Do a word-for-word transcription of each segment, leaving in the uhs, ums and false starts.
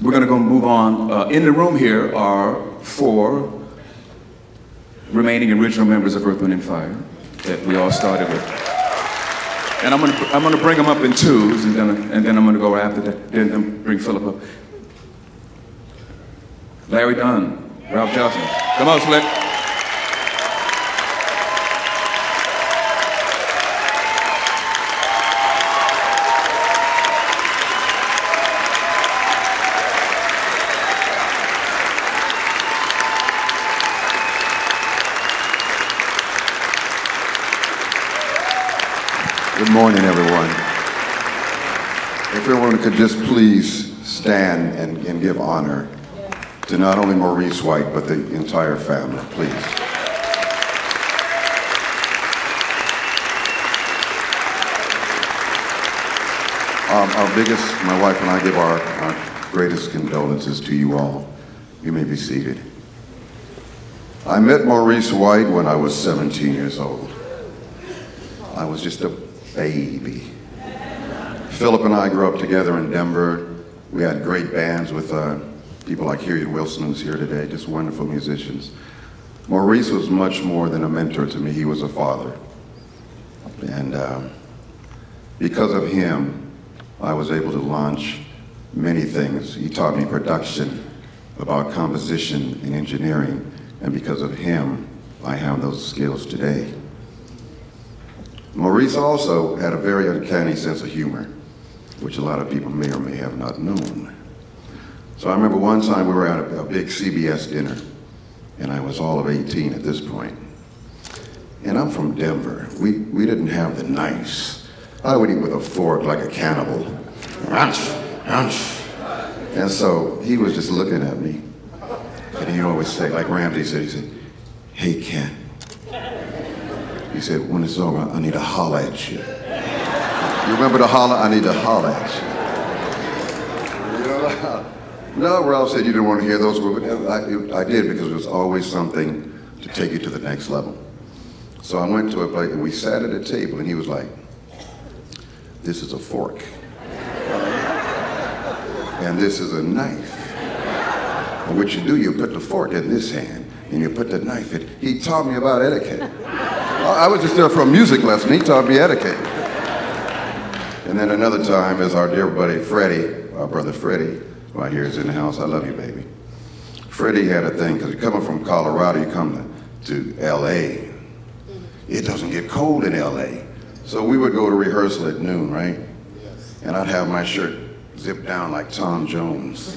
we're going to go move on. Uh, in the room here are four remaining original members of Earth, Wind and Fire that we all started with. And I'm going to I'm going to bring them up in twos, and then and then I'm going to go after that. Then then bring Philip up. Larry Dunn, Ralph Johnson. Come on, Slick. Good morning, everyone. If everyone could just please stand and, and give honor to not only Maurice White, but the entire family, please. Um, our biggest, my wife and I give our, our greatest condolences to you all. You may be seated. I met Maurice White when I was seventeen years old. I was just a baby. Philip and I grew up together in Denver. We had great bands with uh, people like Harriet Wilson, who's here today, just wonderful musicians. Maurice was much more than a mentor to me. He was a father. And uh, because of him, I was able to launch many things. He taught me production, about composition and engineering, and because of him, I have those skills today. Maurice also had a very uncanny sense of humor, which a lot of people may or may have not known. So I remember one time we were at a, a big C B S dinner, and I was all of eighteen at this point. And I'm from Denver. We, we didn't have the knives. I would eat with a fork like a cannibal. Crunch, crunch. And so he was just looking at me, and he always say, like Ramsey said, he said, "Hey, Ken." He said, "When it's over, I need to holler at you." You remember the holler? I need to holler at you. You know, no, Ralph said you didn't want to hear those words, but I, I did, because it was always something to take you to the next level. So I went to a place, and we sat at a table, and he was like, "This is a fork. And this is a knife. And what you do, you put the fork in this hand, and you put the knife in." He taught me about etiquette. I was just there for a music lesson. He taught me etiquette. And then another time is our dear buddy Freddie, our brother Freddie, right here is in the house. I love you, baby. Freddie had a thing, because coming from Colorado, you come to, to L A. It doesn't get cold in L A. So we would go to rehearsal at noon, right? And I'd have my shirt zipped down like Tom Jones.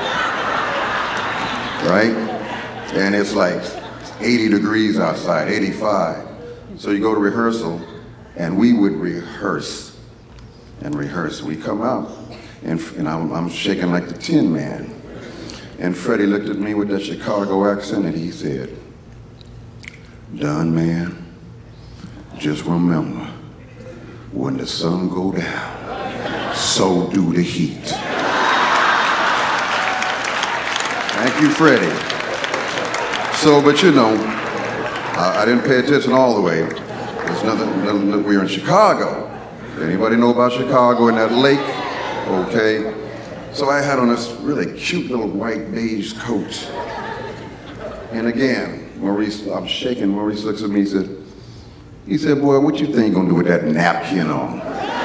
Right? And it's like eighty degrees outside, eighty-five. So you go to rehearsal, and we would rehearse and rehearse. We come out, and, and I'm, I'm shaking like the Tin Man. And Freddie looked at me with that Chicago accent, and he said, "Dunn, man, just remember, when the sun go down, so do the heat." Thank you, Freddie. So, but you know, I, I didn't pay attention all the way. There's nothing, nothing, we were in Chicago. Anybody know about Chicago and that lake? Okay. So I had on this really cute little white beige coat. And again, Maurice, I'm shaking. Maurice looks at me, he said, he said, "Boy, what you think gonna do with that napkin on?"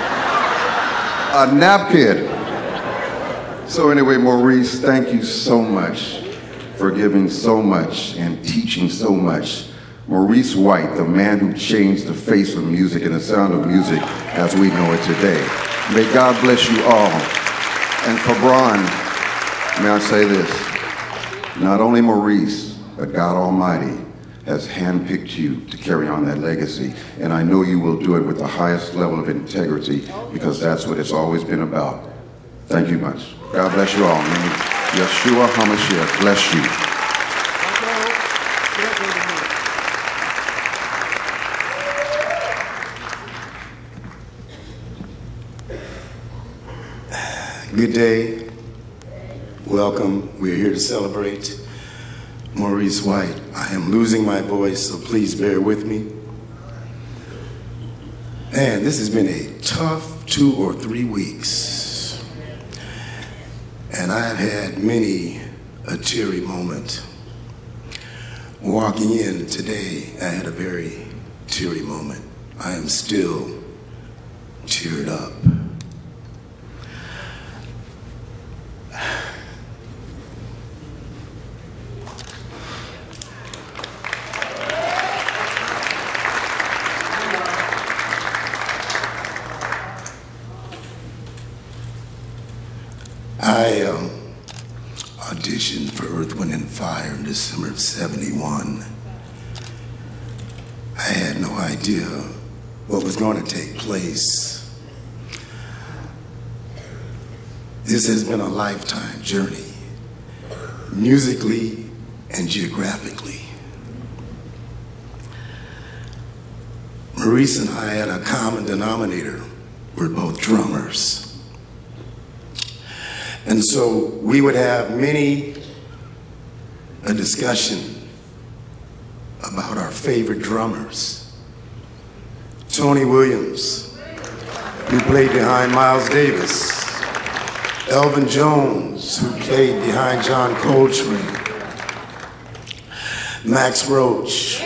A napkin. So anyway, Maurice, thank you so much for giving so much and teaching so much. Maurice White, the man who changed the face of music and the sound of music as we know it today. May God bless you all. And Cabron, may I say this, not only Maurice, but God Almighty has handpicked you to carry on that legacy. And I know you will do it with the highest level of integrity, because that's what it's always been about. Thank you much. God bless you all. May Yeshua HaMashiach bless you. Good day. Welcome. We're here to celebrate Maurice White. I am losing my voice, so please bear with me. And this has been a tough two or three weeks. And And I have had many a teary moment. Walking in today, I had a very teary moment. I am still teared up. I um, auditioned for Earth, Wind and Fire in December of seventy-one. I had no idea what was going to take place. This has been a lifetime journey, musically and geographically. Maurice and I had a common denominator. We're both drummers. And so we would have many a discussion about our favorite drummers. Tony Williams, who played behind Miles Davis. Elvin Jones, who played behind John Coltrane. Max Roach.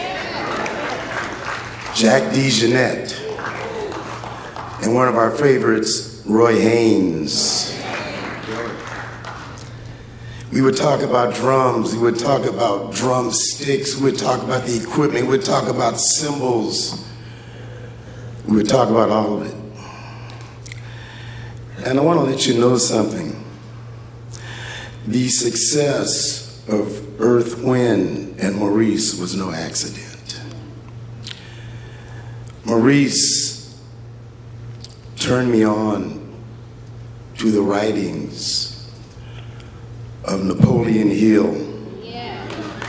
Jack DeJohnette. And one of our favorites, Roy Haynes. We would talk about drums, we would talk about drumsticks, we would talk about the equipment, we would talk about cymbals. We would talk about all of it. And I want to let you know something. The success of Earth, Wind, and Maurice was no accident. Maurice turned me on to the writings of Napoleon Hill. Yeah.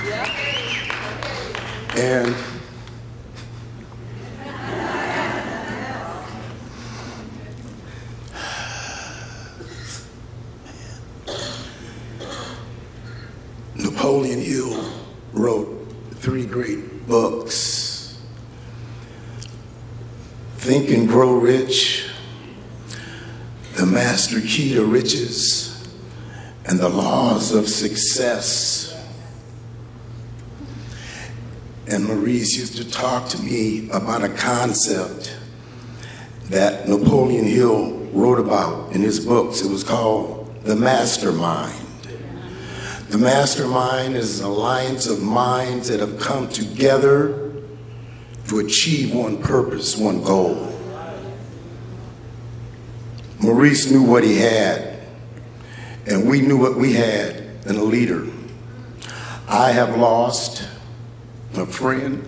And Napoleon Hill wrote three great books: Think and Grow Rich, The Master Key to Riches, and The Laws of Success. And Maurice used to talk to me about a concept that Napoleon Hill wrote about in his books. It was called the mastermind. The mastermind is an alliance of minds that have come together to achieve one purpose, one goal. Maurice knew what he had, and we knew what we had in a leader. I have lost a friend,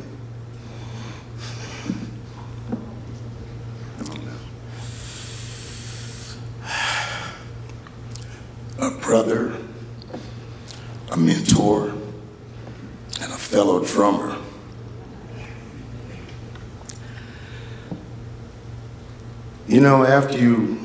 a brother, a mentor, and a fellow drummer. You know, after you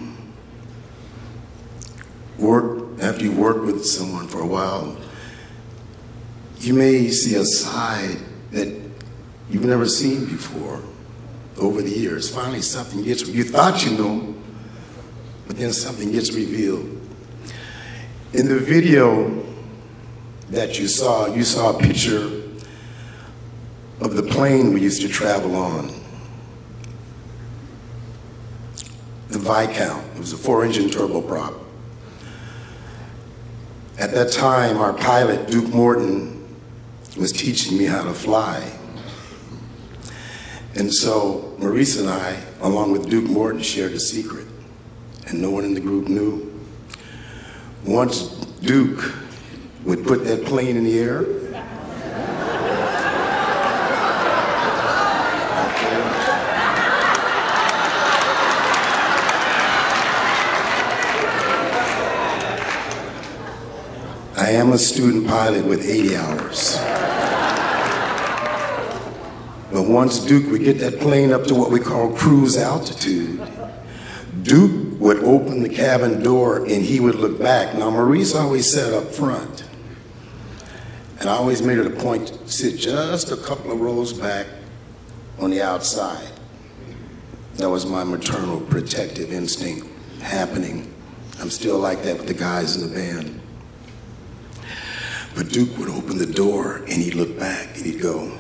work, after you work with someone for a while, you may see a side that you've never seen before over the years. Finally, something gets, you thought you knew, but then something gets revealed. In the video that you saw, you saw a picture of the plane we used to travel on. The Viscount. It was a four-engine turboprop. At that time, our pilot, Duke Morton, was teaching me how to fly. And so Maurice and I, along with Duke Morton, shared a secret, and no one in the group knew. Once Duke would put that plane in the air, I am a student pilot with eighty hours. But once Duke would get that plane up to what we call cruise altitude, Duke would open the cabin door and he would look back. Now, Maurice always sat up front, and I always made it a point to sit just a couple of rows back on the outside. That was my maternal protective instinct happening. I'm still like that with the guys in the band. But Duke would open the door and he'd look back and he'd go.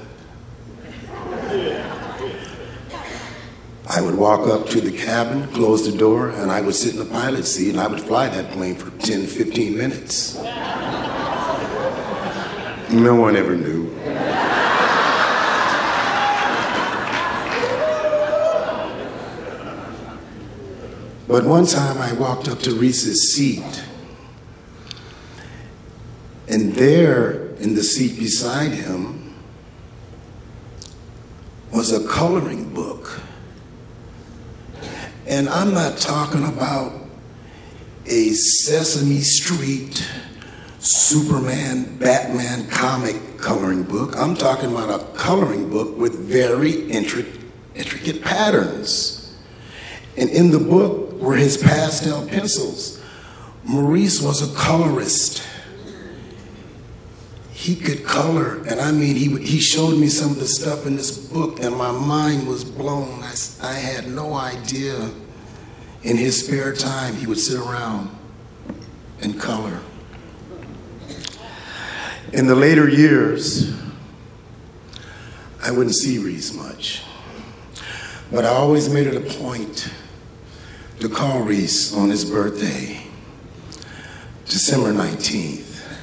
I would walk up to the cabin, close the door, and I would sit in the pilot seat and I would fly that plane for ten, fifteen minutes. No one ever knew. But one time I walked up to Reese's seat, and there in the seat beside him was a coloring book. And I'm not talking about a Sesame Street, Superman, Batman comic coloring book. I'm talking about a coloring book with very intric- intricate patterns. And in the book were his pastel pencils. Maurice was a colorist. He could color, and I mean, he, he showed me some of the stuff in this book, and my mind was blown. I, I had no idea. In his spare time, he would sit around and color. In the later years, I wouldn't see Reese much, but I always made it a point to call Reese on his birthday, December nineteenth.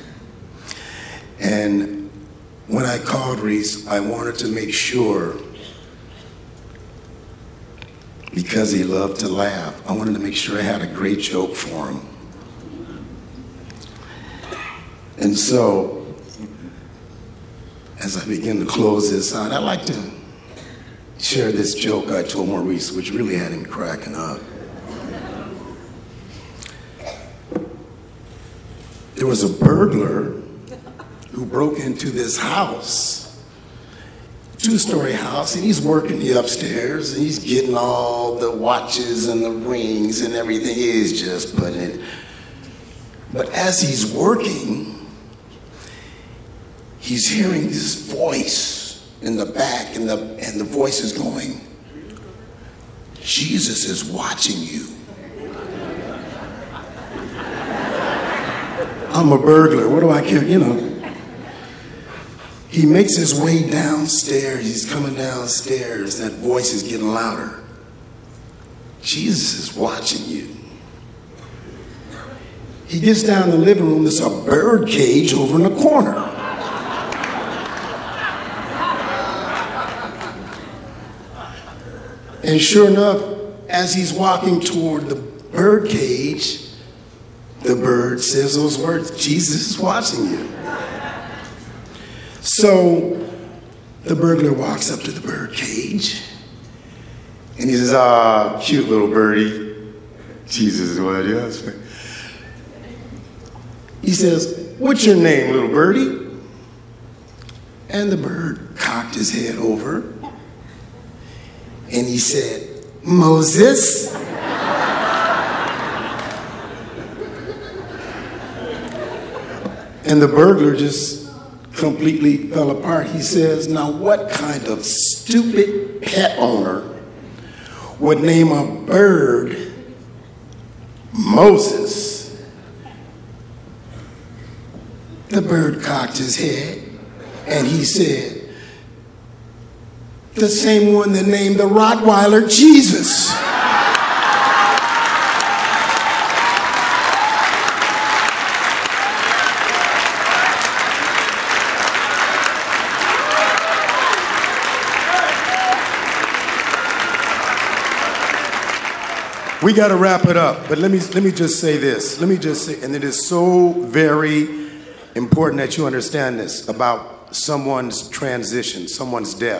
And when I called Reese, I wanted to make sure, because he loved to laugh, I wanted to make sure I had a great joke for him. And so, as I begin to close this out, I'd like to share this joke I told Maurice, which really had him cracking up. There was a burglar who broke into this house, two-story house, and he's working the upstairs, and he's getting all the watches and the rings and everything. He's just putting it. But as he's working, he's hearing this voice in the back, and the, and the voice is going, "Jesus is watching you." I'm a burglar, what do I care, you know? He makes his way downstairs, he's coming downstairs, that voice is getting louder. Jesus is watching you. He gets down in the living room, there's a bird cage over in the corner. And sure enough, as he's walking toward the bird cage, the bird says those words, "Jesus is watching you." So the burglar walks up to the bird cage and he says, "Ah, cute little birdie. Jesus is watching you." He says, "What's your name, little birdie?" And the bird cocked his head over and he said, "Moses." And the burglar just completely fell apart. He says, "Now what kind of stupid pet owner would name a bird Moses?" The bird cocked his head and he said, "The same one that named the Rottweiler Jesus." We got to wrap it up, but let me, let me just say this. Let me just say, and it is so very important that you understand this about someone's transition, someone's death.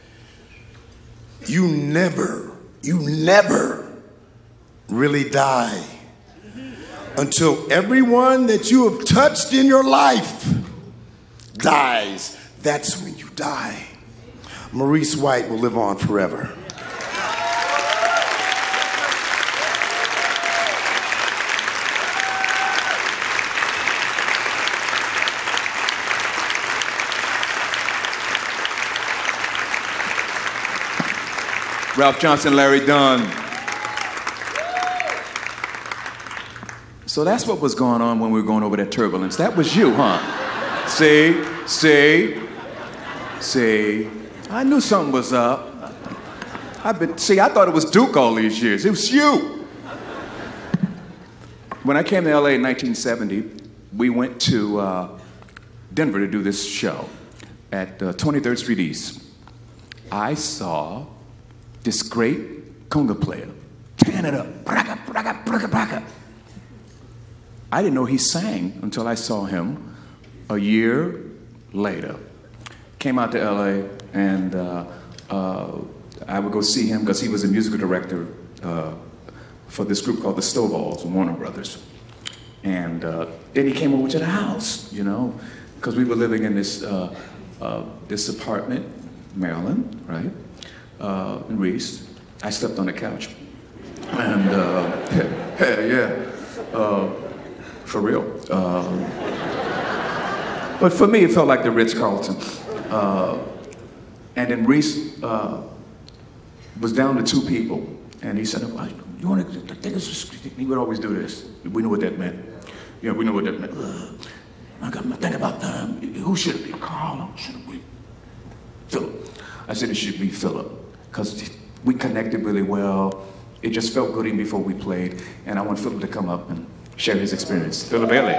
You never, you never really die until everyone that you have touched in your life dies. That's when you die. Maurice White will live on forever. Ralph Johnson, Larry Dunn. So that's what was going on when we were going over that turbulence. That was you, huh? See, see, see. I knew something was up. I've been, see, I thought it was Duke all these years. It was you. When I came to L A in nineteen seventy, we went to uh, Denver to do this show at uh, twenty-third Street East. I saw this great conga player tearing it up. Braga, braga, braga, braga. I didn't know he sang until I saw him a year later. Came out to L A, and uh, uh, I would go see him because he was a musical director uh, for this group called the Stovall's, Warner Brothers. And uh, then he came over to the house, you know, because we were living in this uh, uh, this apartment, Maryland, right, uh, in Reese. I slept on the couch, and uh, yeah, yeah, uh, for real. Um, but for me, it felt like the Ritz-Carlton. Uh, and then Reese uh, was down to two people, and he said, oh, "You want to take this?" He would always do this. We knew what that meant. Yeah, we know what that meant. Ugh. I got to think about them. Who should it be? Carl? Should it be Philip? I said it should be Philip, because we connected really well. It just felt good even before we played, and I want Philip to come up and share his experience. Philip Bailey.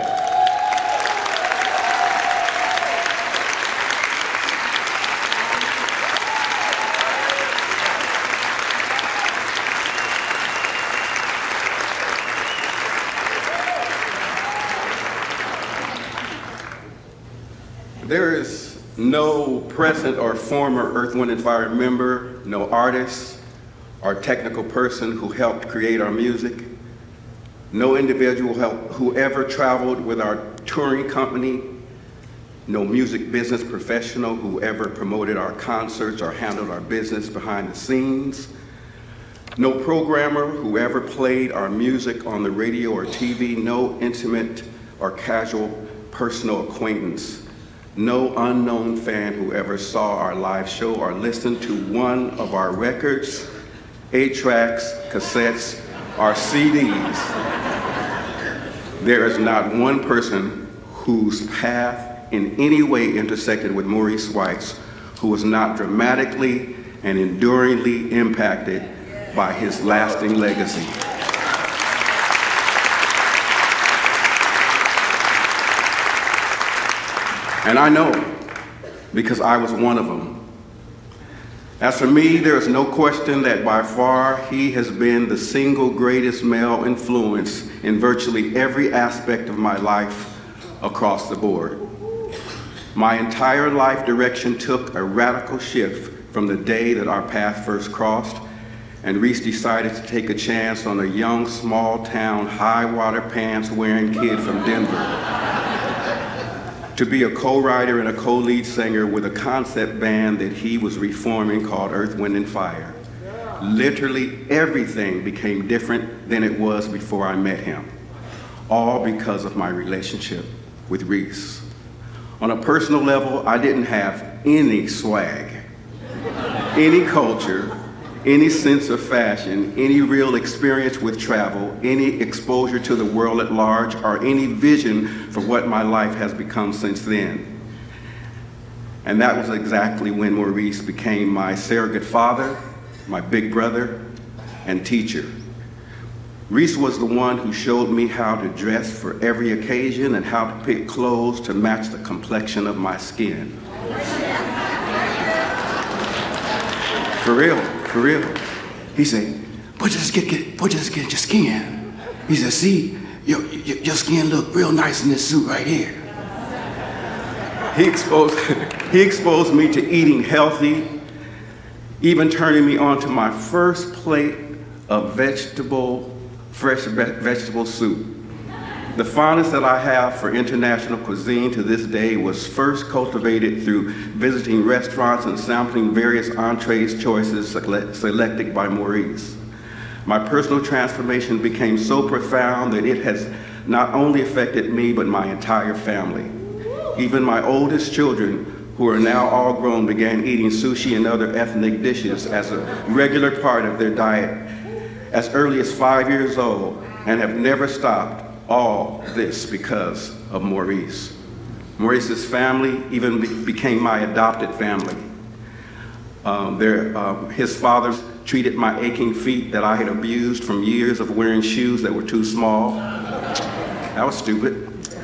There is no present or former Earth, Wind and Fire member, no artist or technical person who helped create our music, no individual who ever traveled with our touring company, no music business professional who ever promoted our concerts or handled our business behind the scenes, no programmer who ever played our music on the radio or T V, no intimate or casual personal acquaintance, no unknown fan who ever saw our live show or listened to one of our records, eight tracks, cassettes, or C Ds. There is not one person whose path in any way intersected with Maurice White's who was not dramatically and enduringly impacted by his lasting legacy. And I know, because I was one of them. As for me, there is no question that by far he has been the single greatest male influence in virtually every aspect of my life across the board. My entire life direction took a radical shift from the day that our path first crossed, and Reese decided to take a chance on a young, small-town, high-water pants-wearing kid from Denver to be a co-writer and a co-lead singer with a concept band that he was reforming called Earth, Wind and Fire. Literally everything became different than it was before I met him, all because of my relationship with Reese. On a personal level, I didn't have any swag, any culture, any sense of fashion, any real experience with travel, any exposure to the world at large, or any vision for what my life has become since then. And that was exactly when Maurice became my surrogate father, my big brother, and teacher. Reese was the one who showed me how to dress for every occasion and how to pick clothes to match the complexion of my skin. For real. For real. He said, put your skin, get, put your skin, your skin. He said, see, your, your, your skin look real nice in this suit right here. He exposed, he exposed me to eating healthy, even turning me on to my first plate of vegetable, fresh vegetable soup. The fondness that I have for international cuisine to this day was first cultivated through visiting restaurants and sampling various entrees choices selected by Maurice. My personal transformation became so profound that it has not only affected me, but my entire family. Even my oldest children, who are now all grown, began eating sushi and other ethnic dishes as a regular part of their diet as early as five years old and have never stopped all this because of Maurice. Maurice's family even be became my adopted family. Um, their, um, his father treated my aching feet that I had abused from years of wearing shoes that were too small. That was stupid.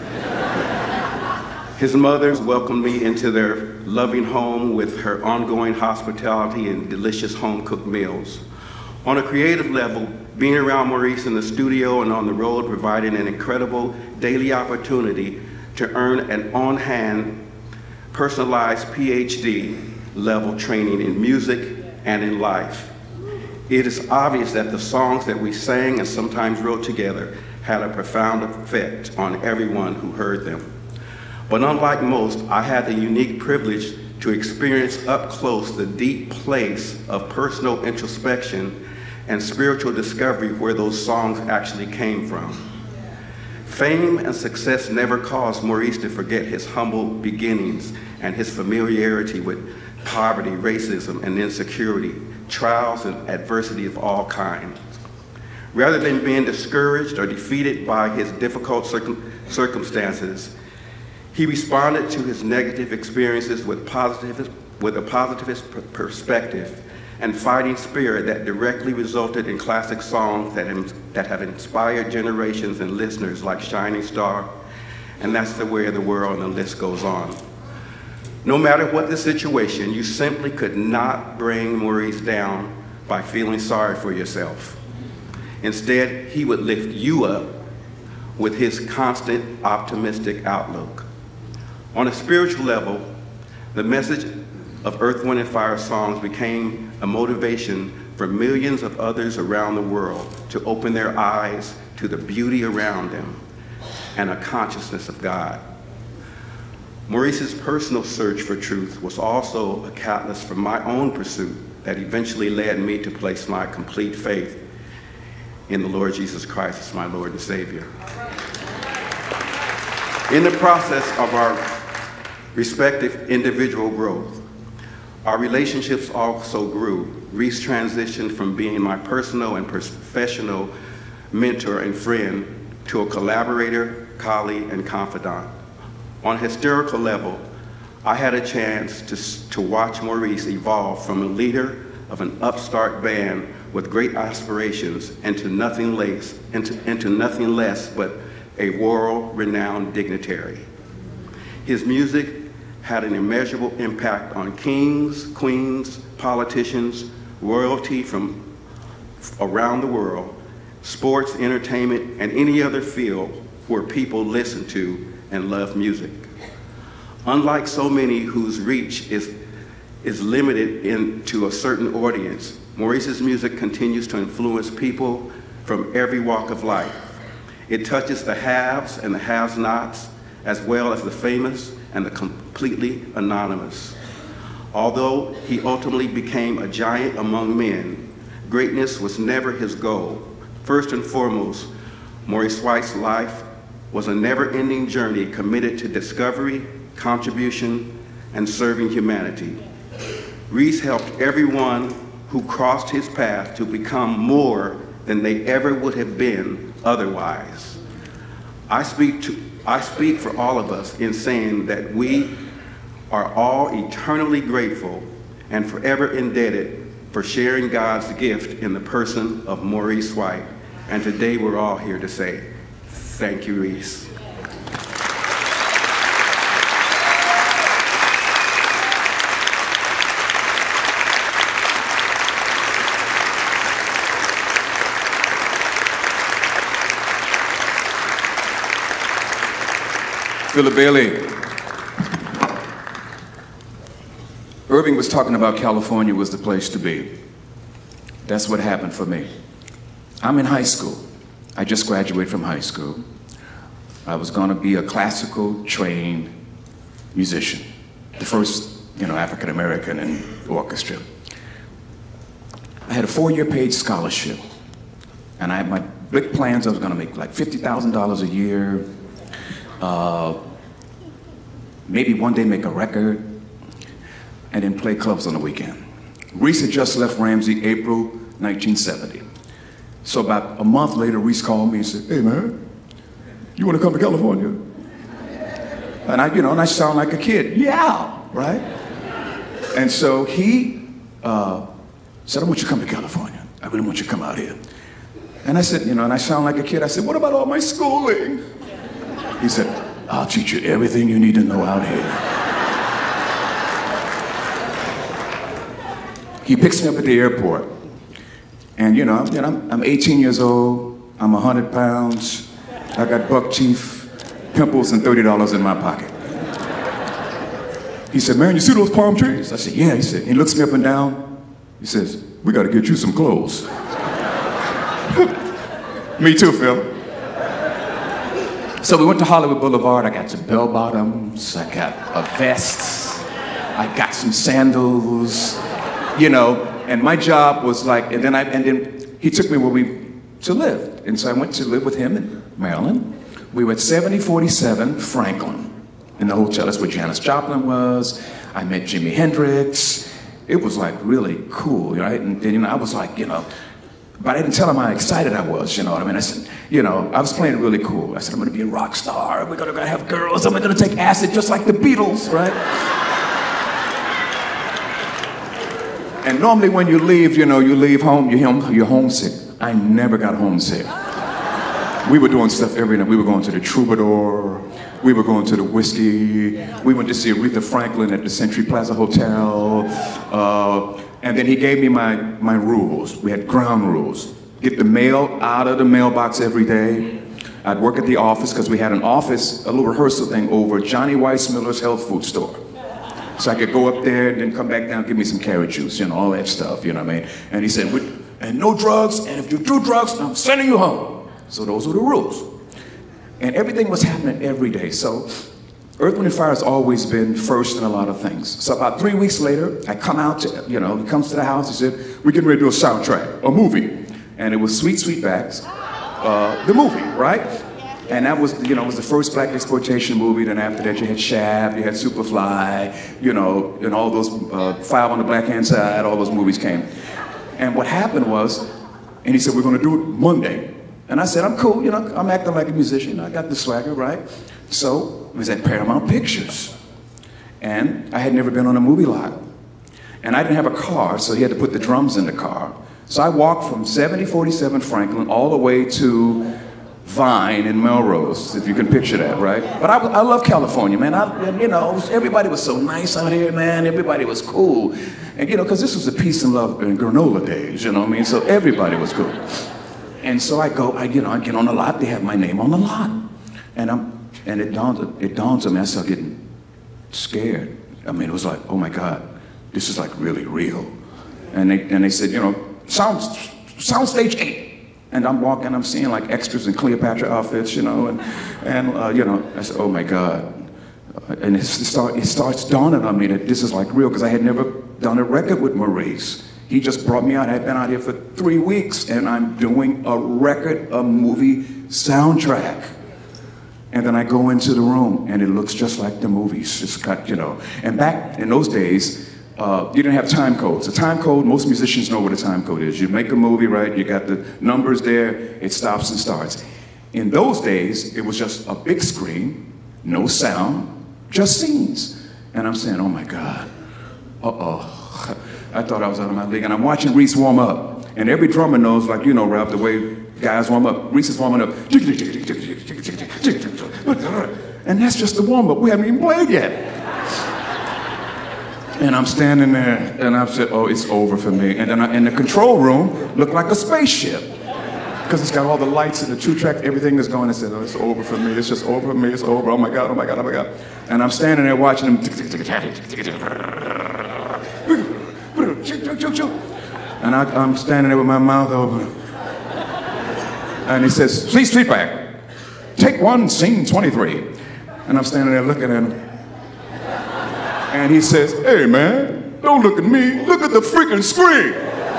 His mother welcomed me into their loving home with her ongoing hospitality and delicious home-cooked meals. On a creative level, being around Maurice in the studio and on the road provided an incredible daily opportunity to earn an on-hand, personalized P H D level training in music and in life. It is obvious that the songs that we sang and sometimes wrote together had a profound effect on everyone who heard them. But unlike most, I had the unique privilege to experience up close the deep place of personal introspection and spiritual discovery where those songs actually came from. Fame and success never caused Maurice to forget his humble beginnings and his familiarity with poverty, racism, and insecurity, trials and adversity of all kinds. Rather than being discouraged or defeated by his difficult circum circumstances, he responded to his negative experiences with, positive, with a positivist perspective and fighting spirit that directly resulted in classic songs that, that have inspired generations and listeners like Shining Star, and That's the Way of the World, and the list goes on. No matter what the situation, you simply could not bring Maurice down by feeling sorry for yourself. Instead, he would lift you up with his constant optimistic outlook. On a spiritual level, the message of Earth, Wind, and Fire songs became a motivation for millions of others around the world to open their eyes to the beauty around them and a consciousness of God. Maurice's personal search for truth was also a catalyst for my own pursuit that eventually led me to place my complete faith in the Lord Jesus Christ as my Lord and Savior. In the process of our respective individual growth, our relationships also grew. Reese transitioned from being my personal and professional mentor and friend to a collaborator, colleague, and confidant. On a historical level, I had a chance to, to watch Maurice evolve from a leader of an upstart band with great aspirations into nothing less, into, into nothing less but a world-renowned dignitary. His music had an immeasurable impact on kings, queens, politicians, royalty from around the world, sports, entertainment, and any other field where people listen to and love music. Unlike so many whose reach is, is limited in, to a certain audience, Maurice's music continues to influence people from every walk of life. It touches the haves and the have-nots, as well as the famous and the completely anonymous. Although he ultimately became a giant among men, greatness was never his goal. First and foremost, Maurice White's life was a never-ending journey committed to discovery, contribution, and serving humanity. Reese helped everyone who crossed his path to become more than they ever would have been otherwise. I speak to I speak for all of us in saying that we are all eternally grateful and forever indebted for sharing God's gift in the person of Maurice White. And today we're all here to say, thank you, Reese. Philip Bailey. Irving was talking about California was the place to be. That's what happened for me. I'm in high school. I just graduated from high school. I was going to be a classical trained musician, the first, you know, African American in the orchestra. I had a four-year paid scholarship, and I had my big plans. I was going to make like fifty thousand dollars a year. Uh, maybe one day make a record, and then play clubs on the weekend. Reese had just left Ramsey, April nineteen seventy. So about a month later, Reese called me and said, hey man, you want to come to California? And I, you know, and I sound like a kid. Yeah, right? And so he uh, said, I want you to come to California. I really want you to come out here. And I said, you know, and I sound like a kid. I said, what about all my schooling? He said, I'll teach you everything you need to know out here. He picks me up at the airport. And, you know, I'm, you know, I'm, I'm eighteen years old. I'm one hundred pounds. I got buck teeth, pimples, and thirty dollars in my pocket. He said, man, you see those palm trees? I said, yeah. He said, he looks me up and down. He says, we got to get you some clothes. Me too, Phil. So we went to Hollywood Boulevard. I got some bell bottoms. I got a vest. I got some sandals. You know, and my job was like, and then I, and then he took me where we to live, and so I went to live with him in Maryland. We were at seventy forty-seven Franklin in the hotel. That's where Janis Joplin was. I met Jimi Hendrix. It was like really cool, right? And, and you know, I was like, you know, but I didn't tell him how excited I was. You know what I mean? I said, you know, I was playing really cool. I said, I'm going to be a rock star. We're going to have girls. I'm going to take acid just like the Beatles, right? And normally when you leave, you know, you leave home, you're, home, you're homesick. I never got homesick. We were doing stuff every night. We were going to the Troubadour. We were going to the Whiskey. We went to see Aretha Franklin at the Century Plaza Hotel. Uh, and then he gave me my, my rules. We had ground rules. Get the mail out of the mailbox every day. I'd work at the office because we had an office, a little rehearsal thing over Johnny Weissmuller's health food store. So I could go up there and then come back down, give me some carrot juice, you know, all that stuff, you know what I mean? And he said, and no drugs, and if you do drugs, I'm sending you home. So those were the rules. And everything was happening every day. So Earth, Wind and Fire has always been first in a lot of things. So about three weeks later, I come out to, you know, he comes to the house, he said, we're getting ready to do a soundtrack, a movie. And it was Sweet Sweetbacks, uh, the movie, right? And that was, you know, it was the first black exploitation movie. Then after that, you had Shaft, you had Superfly, you know, and all those, uh, Five on the Black Hand Side, all those movies came. And what happened was, and he said, we're going to do it Monday. And I said, I'm cool, you know, I'm acting like a musician. I got the swagger, right? So it was at Paramount Pictures. And I had never been on a movie lot. And I didn't have a car, so he had to put the drums in the car. So I walked from seventy forty-seven Franklin all the way to Vine in Melrose, if you can picture that, right? But I, I love California, man. I, you know, everybody was so nice out here, man. Everybody was cool. And, you know, because this was the peace and love and granola days, you know what I mean? So everybody was cool. And so I go, I, you know, I get on the lot. They have my name on the lot. And I'm, and it dawns, it dawns on me, I start getting scared. I mean, it was like, oh my God, this is like really real. And they, and they said, you know, sound, sound stage eight. And I'm walking, I'm seeing like extras in Cleopatra outfits, you know, and, and uh, you know, I said, oh my God. And it, start, it starts dawning on me that this is like real, because I had never done a record with Maurice. He just brought me out. I had been out here for three weeks, and I'm doing a record, a movie soundtrack. And then I go into the room, and it looks just like the movies. It's got, you know, and back in those days, Uh, you didn't have time codes. A time code, most musicians know what a time code is. You make a movie, right? You got the numbers there, it stops and starts. In those days, it was just a big screen, no sound, just scenes. And I'm saying, oh my God, uh-oh. I thought I was out of my league. And I'm watching Reese warm up. And every drummer knows, like, you know, Ralph, the way guys warm up. Reese is warming up. And that's just the warm up. We haven't even played yet. And I'm standing there, and I said, oh, it's over for me. And then I, in the control room, looked like a spaceship. Because it's got all the lights and the two track, everything is going. I said, oh, it's over for me. It's just over for me. It's over. Oh my God, oh my God, oh my God. And I'm standing there watching them. And I, I'm standing there with my mouth open. And he says, please, Sweetback, take one, scene twenty-three. And I'm standing there looking at him. And he says, hey man, don't look at me, look at the freaking screen.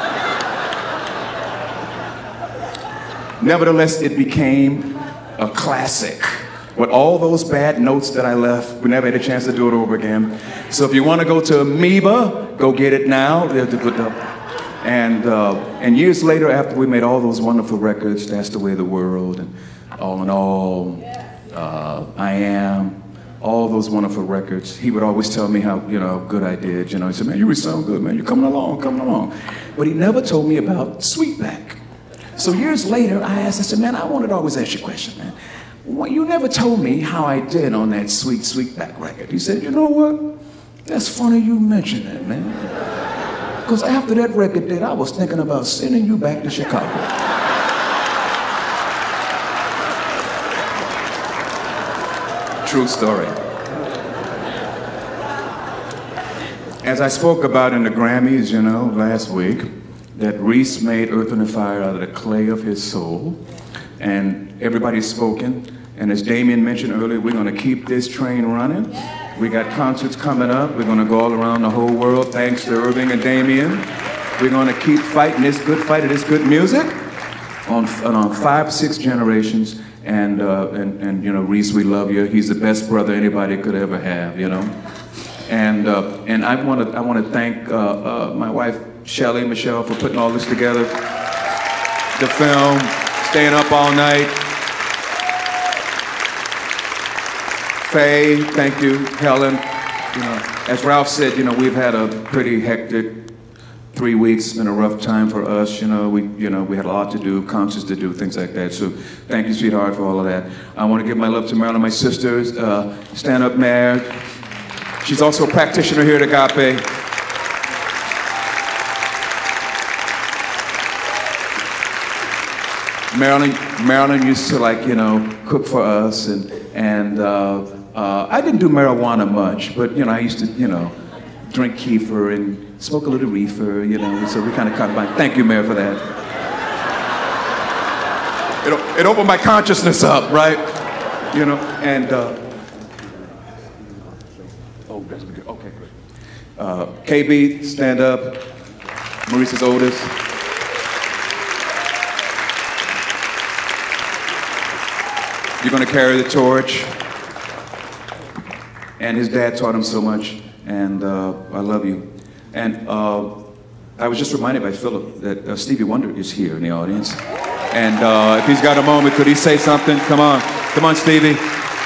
Nevertheless, it became a classic. With all those bad notes that I left, we never had a chance to do it over again. So if you want to go to Amoeba, go get it now. And, uh, and years later, after we made all those wonderful records, That's the Way of the World, and All in All, uh, I Am, all those wonderful records. He would always tell me how, you know, good I did. You know, he said, man, you were so good, man. You're coming along, coming along. But he never told me about Sweetback. So years later, I asked, I said, man, I wanted to always ask you a question, man. Well, you never told me how I did on that Sweet Sweetback record. He said, you know what? That's funny you mention that, man. Because after that record did, I was thinking about sending you back to Chicago. True story. As I spoke about in the Grammys, you know, last week, that Reese made Earth, Wind and Fire out of the clay of his soul. And everybody's spoken. And as Damien mentioned earlier, we're going to keep this train running. We got concerts coming up. We're going to go all around the whole world, thanks to Irving and Damien. We're going to keep fighting this good fight of this good music on, on five, six generations. And, uh, and, and, you know, Reese, we love you. He's the best brother anybody could ever have, you know. And, uh, and I want to I want to thank uh, uh, my wife, Shelly Michelle, for putting all this together. The film, staying up all night. Faye, thank you. Helen, you know, as Ralph said, you know, we've had a pretty hectic three weeks. It's been a rough time for us. You know, we, you know, we had a lot to do, concerts to do, things like that. So thank you, sweetheart, for all of that. I want to give my love to Marilyn, my sisters. Uh, stand up, Mare. She's also a practitioner here at Agape. Marilyn, Marilyn used to, like, you know, cook for us, and and uh, uh, I didn't do marijuana much, but you know, I used to, you know, drink kefir and smoke a little reefer, you know. So we kind of combined. Thank you, Mayor, for that. It, it opened my consciousness up, right? You know, and uh, oh, that's good. Okay, good. Uh, K B, stand up. Maurice's oldest. You're going to carry the torch. And his dad taught him so much, and uh, I love you. And uh, I was just reminded by Philip that uh, Stevie Wonder is here in the audience. And uh, if he's got a moment, could he say something? Come on. Come on, Stevie.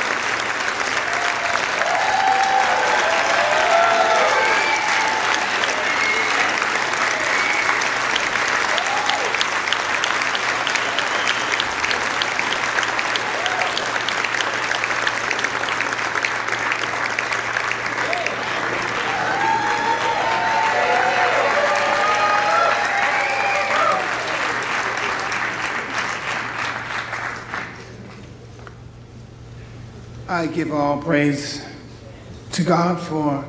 I give all praise to God for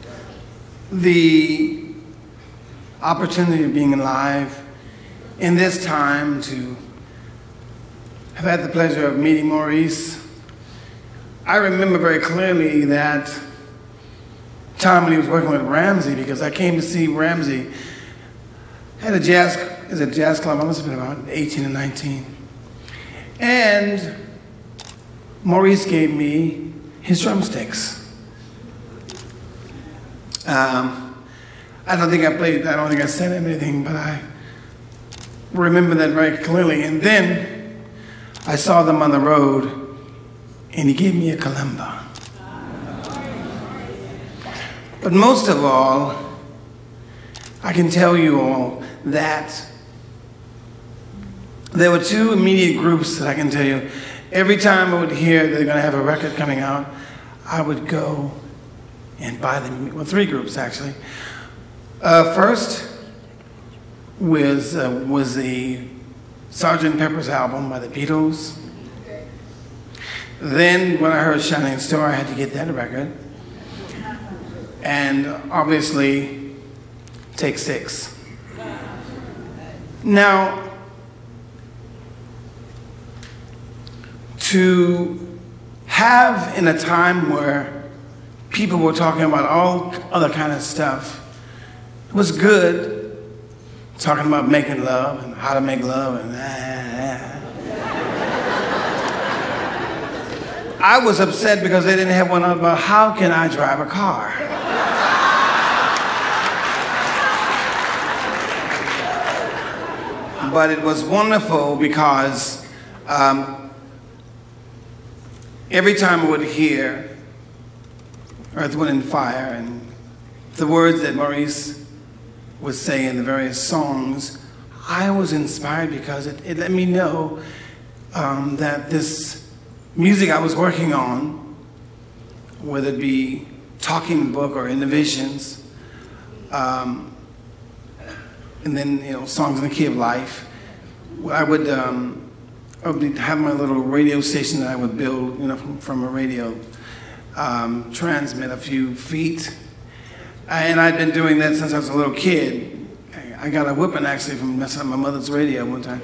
the opportunity of being alive in this time, to have had the pleasure of meeting Maurice. I remember very clearly that time when he was working with Ramsey, because I came to see Ramsey at a jazz, at a jazz club. I must have been about eighteen or nineteen. And Maurice gave me his drumsticks. Um, I don't think I played, I don't think I said anything, but I remember that very clearly. And then I saw them on the road, and he gave me a kalimba. But most of all, I can tell you all that there were two immediate groups that I can tell you. Every time I would hear they're going to have a record coming out, I would go and buy them. Well, three groups, actually. Uh, first was, uh, was the Sergeant Pepper's album by the Beatles. Then, when I heard Shining Star, I had to get that record. And obviously, Take Six. Now, to have in a time where people were talking about all other kind of stuff, it was good, talking about making love and how to make love and ah, ah. I was upset because they didn't have one about how can I drive a car. But it was wonderful because um, every time I would hear Earth, Wind, and Fire and the words that Maurice would say in the various songs, I was inspired because it, it let me know um, that this music I was working on, whether it be Talking Book or In the Visions, um, and then, you know, Songs in the Key of Life, I would, um, I would be, have my little radio station that I would build, you know, from, from a radio, um, transmit a few feet. And I'd been doing that since I was a little kid. I got a whipping actually from messing up my mother's radio one time.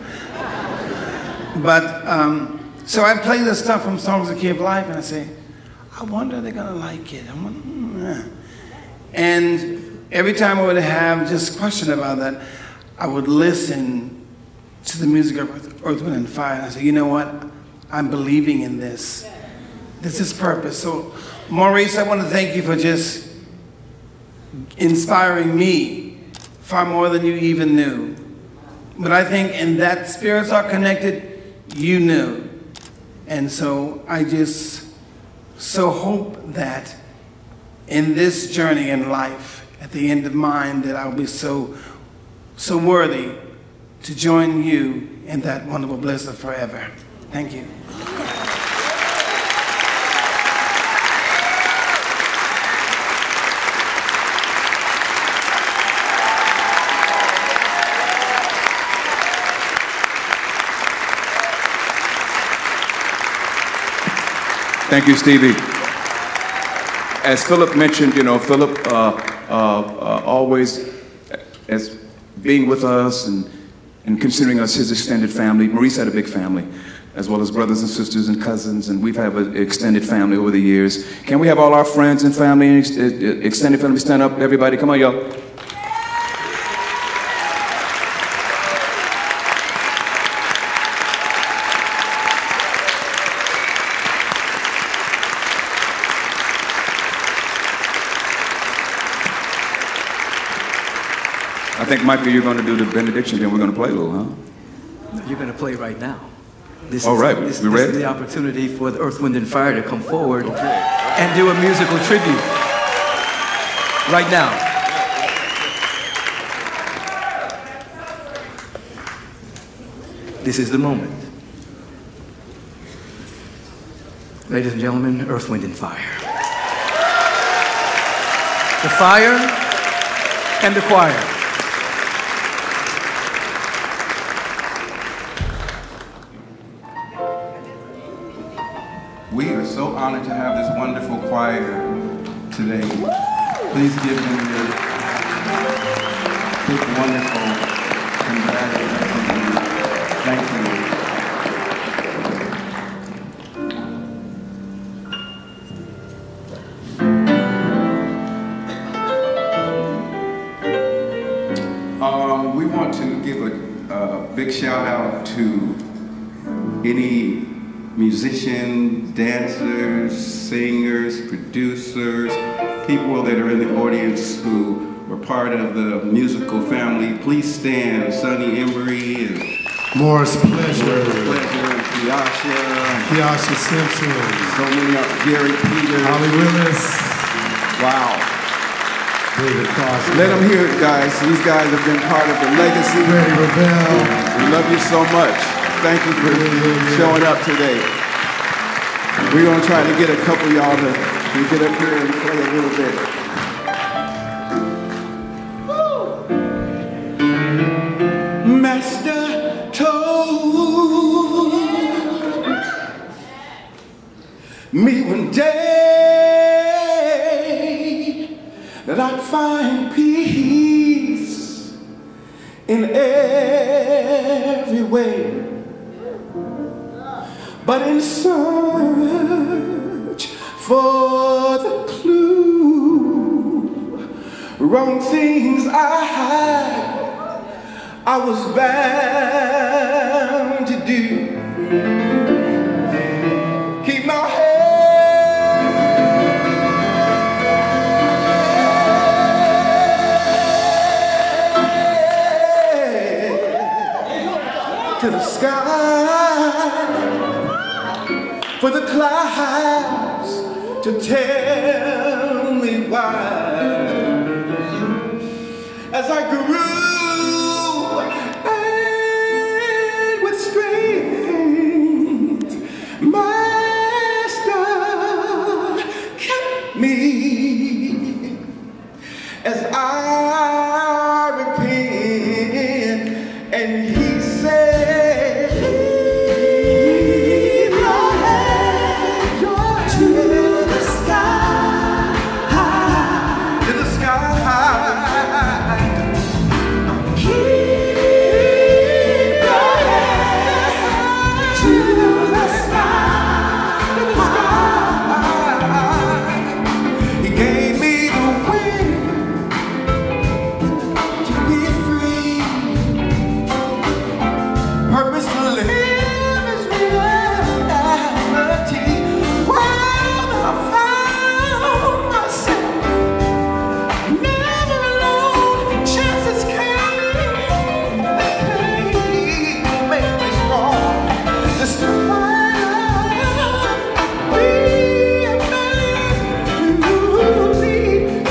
But, um, so I'd play this stuff from Songs in the Key of Life and I'd say, I wonder if they're gonna like it. I wonder, mm, and every time I would have just a question about that, I would listen to the music of Earth, Wind, and Fire, and I say, you know what? I'm believing in this. This is purpose. So, Maurice, I want to thank you for just inspiring me far more than you even knew. But I think in that spirits are connected, you knew. And so I just so hope that in this journey in life, at the end of mine, that I'll be so, so worthy to join you in that wonderful bliss of forever. Thank you. Thank you, Stevie. As Philip mentioned, you know, Philip uh, uh, uh, always, as being with us and, and considering us his extended family. Maurice had a big family, as well as brothers and sisters and cousins, and we've had an extended family over the years. Can we have all our friends and family and ex extended family stand up? Everybody, come on, y'all. I think, Michael, you're going to do the benediction, then we're going to play a little, huh? No, you're going to play right now. This All is, right, this, we this ready? is the opportunity for the Earth, Wind, and Fire to come forward and do a musical tribute. Right now. This is the moment. Ladies and gentlemen, Earth, Wind, and Fire. The fire and the choir. We are so honored to have this wonderful choir today. Please give them your big, wonderful congratulations. Thank you. Um, we want to give a, a big shout out to any musicians, dancers, singers, producers, people that are in the audience who were part of the musical family. Please stand. Sonny Emery and Morris Pleasure. Morris Pleasure and Kiasha. Kiasha Simpson. So many of Gary Peters. Holly Willis. Wow. David Crosby. Let them hear it, guys. These guys have been part of the legacy. Freddie Ravel. We love you so much. Thank you for showing up today. We're going to try to get a couple of y'all to, to get up here and play a little bit. Woo. Master told me one day that I'd find peace in every way. But in search for the clue, wrong things I had, I was bound to do. Keep my head to the sky. for the clouds to tell me why. As I grew and with strength, Master kept me. As I repent, and He said, keep your head to the sky, to the sky. Keep your head to the sky, to the sky. He gave me the wind to be free. Purpose to live is reality. Well, I found myself never alone. Chances came, they came to make me strong. Despite being a man who need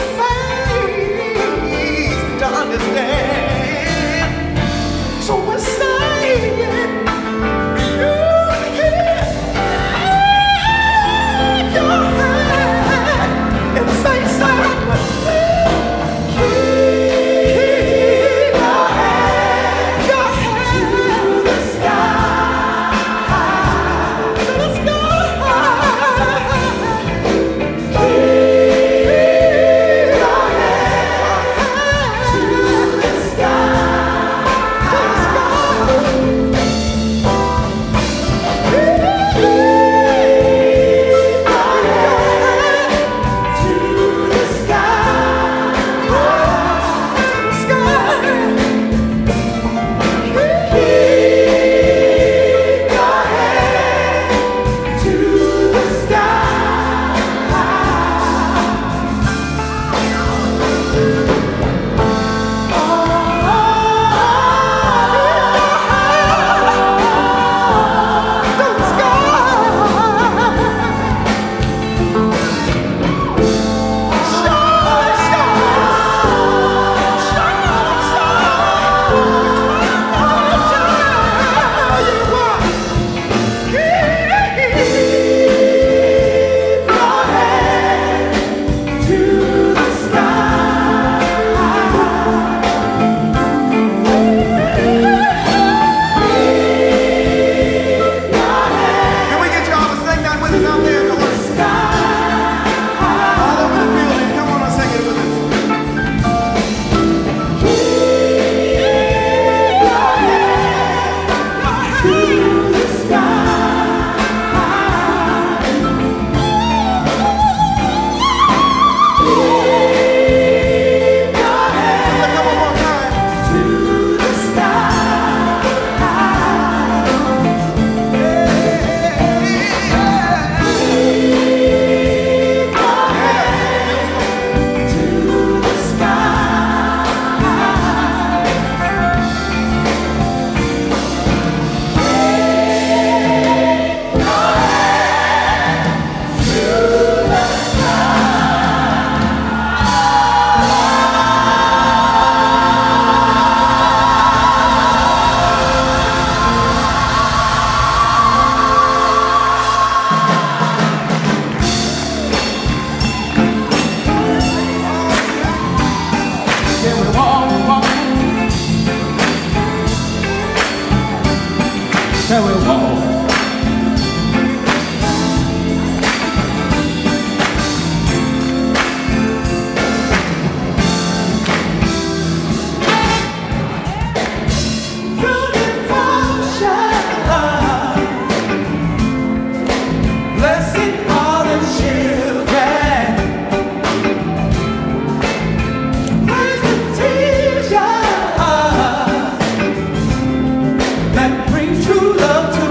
faith to understand. So we're saying you can keep your head and say something. Keep your head, your head to the sky, to the sky. Keep your head to the sky, to the Shall we walk? That brings true love to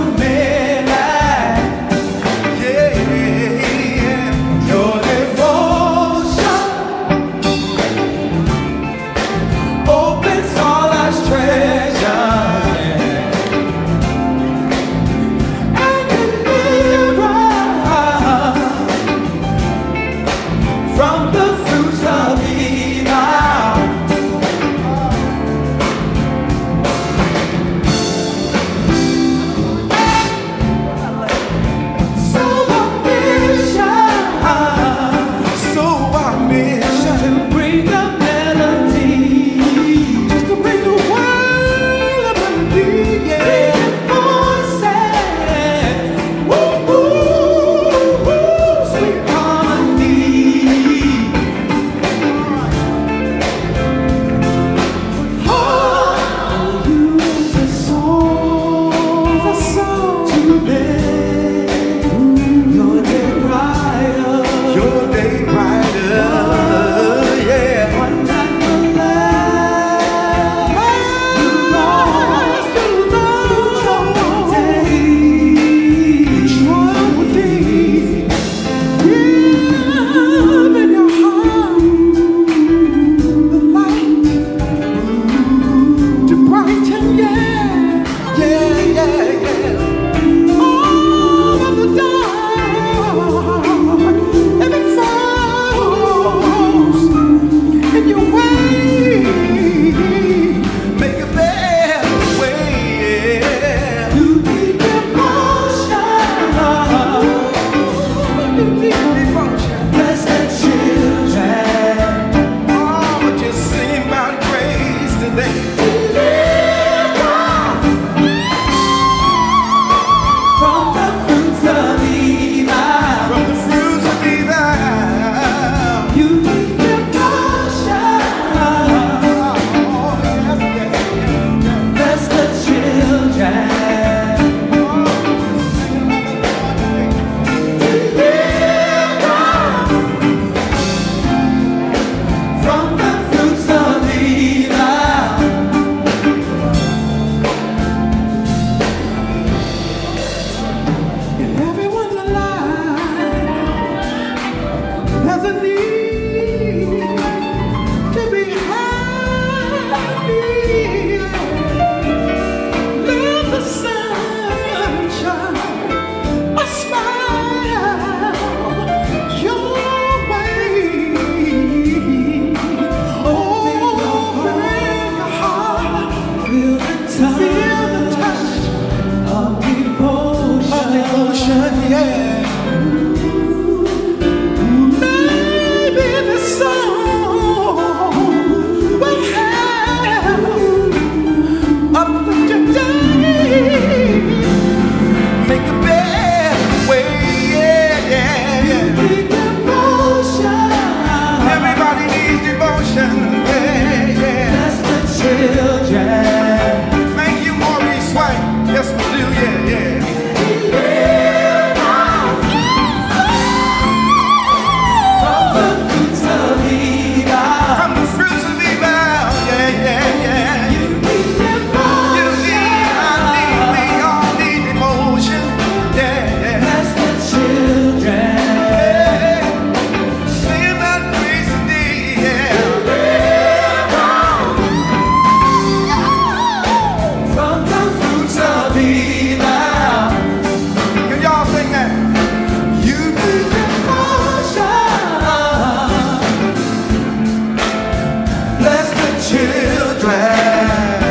path.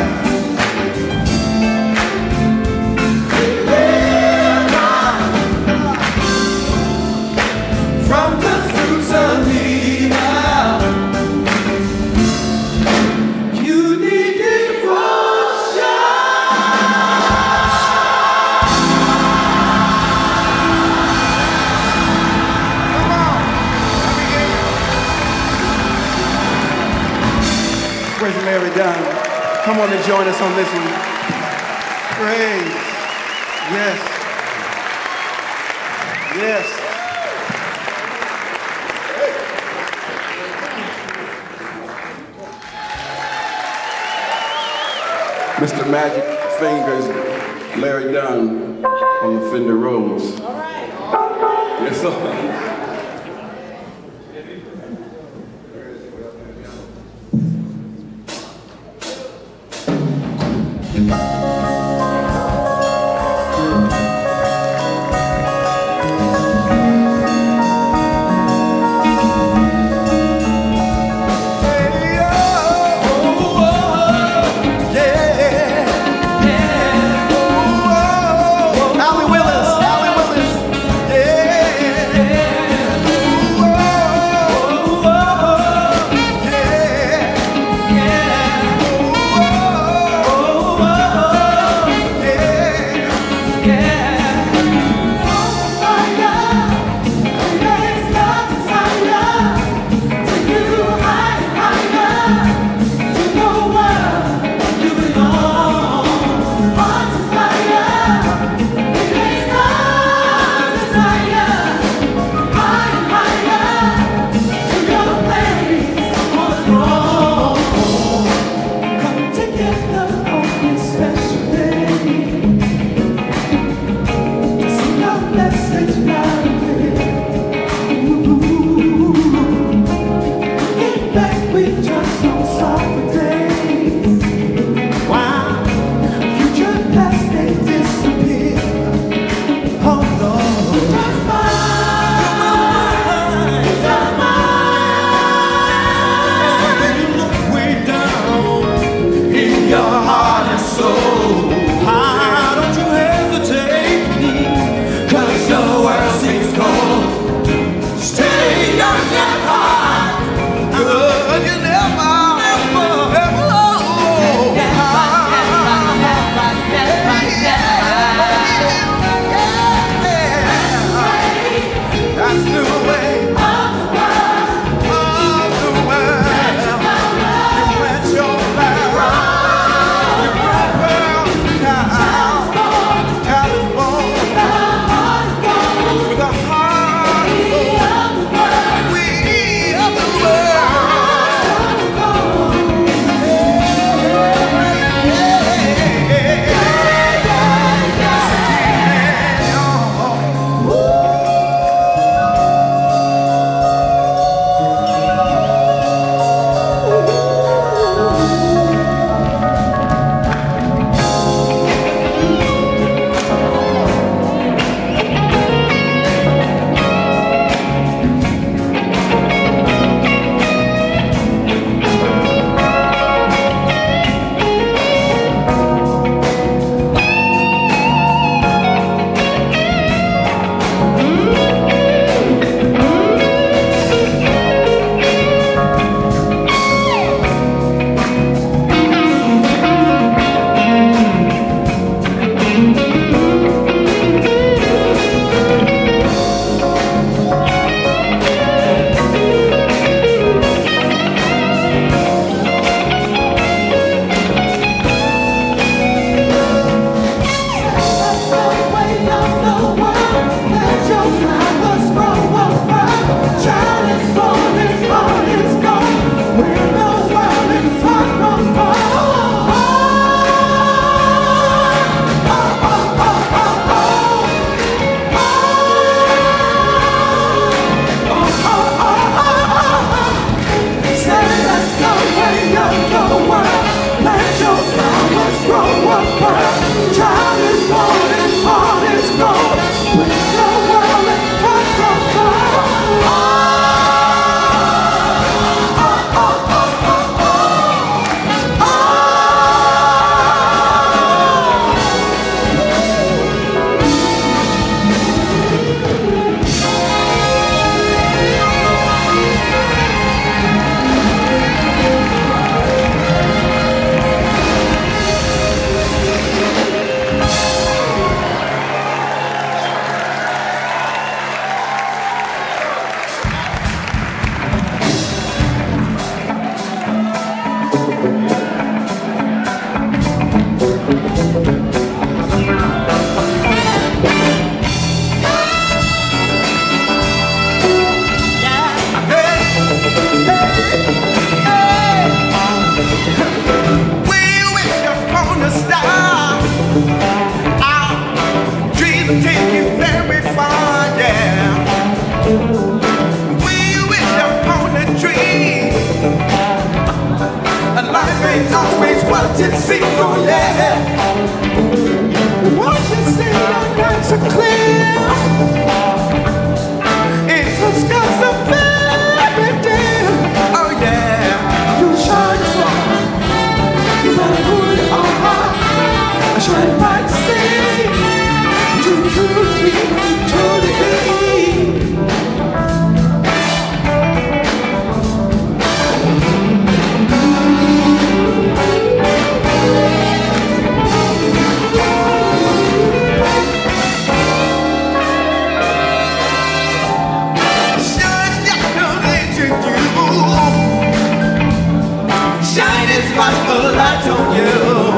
From the fruits of evil, you need devotion. Come on, where's Mary Dunn? Come on and join us on this one. Praise. Yes. Yes. Mister Magic Fingers, Larry Dunn on the Fender Rhodes. All right. Yes, sir. always what it seems, oh yeah. What you see, your nights are clear. It's the skies of every day, oh yeah. You shine so, no matter who you are. I shine bright to see, you truly be, truly be. Light on you,